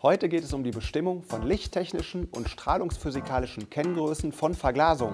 Heute geht es um die Bestimmung von lichttechnischen und strahlungsphysikalischen Kenngrößen von Verglasungen.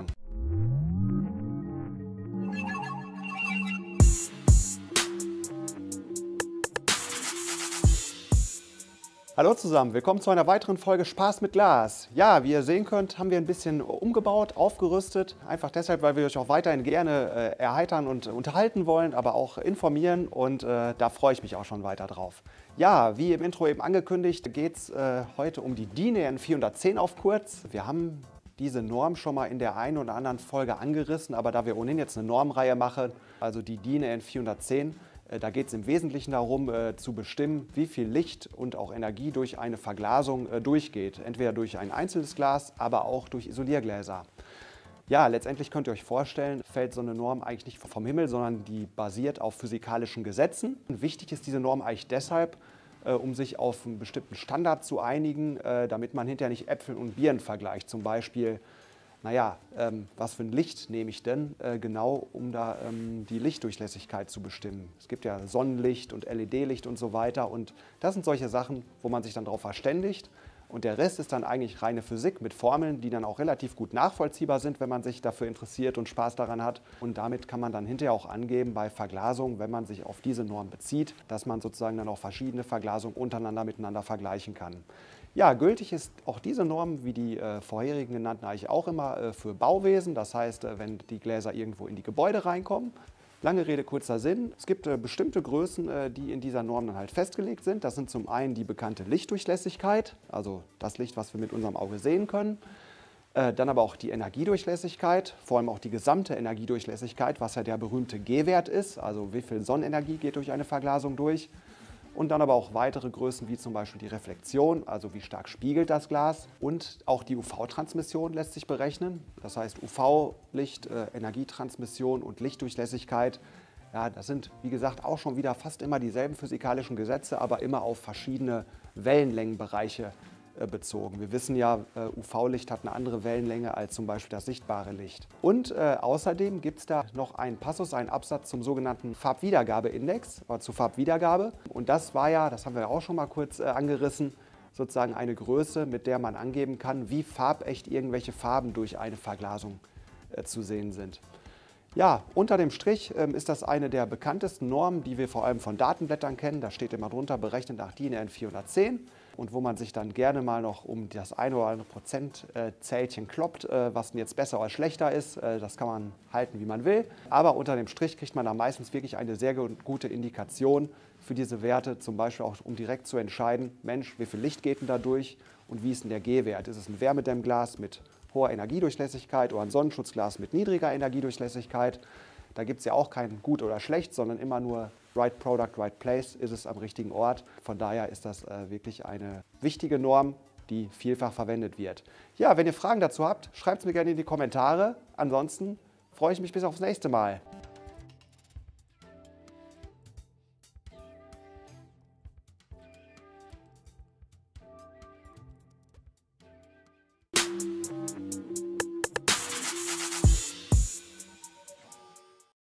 Hallo zusammen, willkommen zu einer weiteren Folge Spaß mit Glas. Ja, wie ihr sehen könnt, haben wir ein bisschen umgebaut, aufgerüstet. Einfach deshalb, weil wir euch auch weiterhin gerne erheitern und unterhalten wollen, aber auch informieren und da freue ich mich auch schon weiter drauf. Ja, wie im Intro eben angekündigt, geht es heute um die DIN EN 410 auf kurz. Wir haben diese Norm schon mal in der einen oder anderen Folge angerissen, aber da wir ohnehin jetzt eine Normreihe machen, also die DIN EN 410, da geht es im Wesentlichen darum, zu bestimmen, wie viel Licht und auch Energie durch eine Verglasung durchgeht. Entweder durch ein einzelnes Glas, aber auch durch Isoliergläser. Ja, letztendlich könnt ihr euch vorstellen, fällt so eine Norm eigentlich nicht vom Himmel, sondern die basiert auf physikalischen Gesetzen. Und wichtig ist diese Norm eigentlich deshalb, um sich auf einen bestimmten Standard zu einigen, damit man hinterher nicht Äpfel und Birnen vergleicht. Zum Beispiel, naja, was für ein Licht nehme ich denn genau, um da die Lichtdurchlässigkeit zu bestimmen. Es gibt ja Sonnenlicht und LED-Licht und so weiter und das sind solche Sachen, wo man sich dann darauf verständigt und der Rest ist dann eigentlich reine Physik mit Formeln, die dann auch relativ gut nachvollziehbar sind, wenn man sich dafür interessiert und Spaß daran hat und damit kann man dann hinterher auch angeben bei Verglasung, wenn man sich auf diese Norm bezieht, dass man sozusagen dann auch verschiedene Verglasungen untereinander miteinander vergleichen kann. Ja, gültig ist auch diese Norm, wie die vorherigen genannten, eigentlich auch immer für Bauwesen. Das heißt, wenn die Gläser irgendwo in die Gebäude reinkommen. Lange Rede, kurzer Sinn. Es gibt bestimmte Größen, die in dieser Norm dann halt festgelegt sind. Das sind zum einen die bekannte Lichtdurchlässigkeit, also das Licht, was wir mit unserem Auge sehen können. Dann aber auch die Energiedurchlässigkeit, vor allem auch die gesamte Energiedurchlässigkeit, was ja der berühmte G-Wert ist, also wie viel Sonnenenergie geht durch eine Verglasung durch. Und dann aber auch weitere Größen wie zum Beispiel die Reflexion, also wie stark spiegelt das Glas. Und auch die UV-Transmission lässt sich berechnen. Das heißt UV-Licht, Energietransmission und Lichtdurchlässigkeit. Ja, das sind, wie gesagt, auch schon wieder fast immer dieselben physikalischen Gesetze, aber immer auf verschiedene Wellenlängenbereiche bezogen. Wir wissen ja, UV-Licht hat eine andere Wellenlänge als zum Beispiel das sichtbare Licht. Und außerdem gibt es da noch einen Passus, einen Absatz zum sogenannten Farbwiedergabeindex, oder zur Farbwiedergabe. Und das war ja, das haben wir auch schon mal kurz angerissen, sozusagen eine Größe, mit der man angeben kann, wie farbecht irgendwelche Farben durch eine Verglasung zu sehen sind. Ja, unter dem Strich ist das eine der bekanntesten Normen, die wir vor allem von Datenblättern kennen. Da steht immer drunter, berechnet nach DIN EN 410. Und wo man sich dann gerne mal noch um das eine oder andere Prozentzählchen kloppt, was denn jetzt besser oder schlechter ist. Das kann man halten, wie man will. Aber unter dem Strich kriegt man da meistens wirklich eine sehr gute Indikation für diese Werte. Zum Beispiel auch, um direkt zu entscheiden, Mensch, wie viel Licht geht denn da durch und wie ist denn der G-Wert? Ist es ein Wärmedämmglas mit hoher Energiedurchlässigkeit oder ein Sonnenschutzglas mit niedriger Energiedurchlässigkeit? Da gibt es ja auch kein Gut oder Schlecht, sondern immer nur Right Product, Right Place, ist es am richtigen Ort. Von daher ist das wirklich eine wichtige Norm, die vielfach verwendet wird. Ja, wenn ihr Fragen dazu habt, schreibt es mir gerne in die Kommentare. Ansonsten freue ich mich bis aufs nächste Mal.